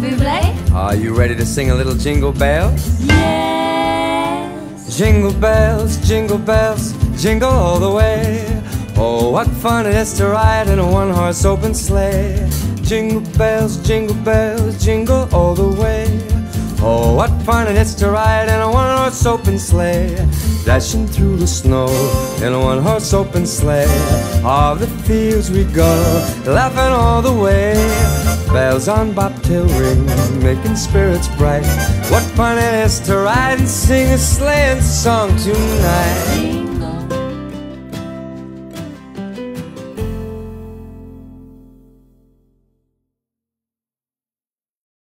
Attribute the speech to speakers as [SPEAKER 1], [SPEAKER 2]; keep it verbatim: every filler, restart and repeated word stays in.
[SPEAKER 1] Buble?
[SPEAKER 2] Are you ready to sing a little jingle bells?
[SPEAKER 1] Yes.
[SPEAKER 2] Jingle bells, jingle bells, jingle all the way. Oh, what fun it is to ride in a one-horse open sleigh. Jingle bells, jingle bells, jingle all the way. Oh, what fun it is to ride in a one-horse open sleigh. Dashing through the snow in a one-horse open sleigh. O'er the fields we go, laughing all the way. Bells on bobtail ring, making spirits bright. What fun it is to ride and sing a sleighing song tonight.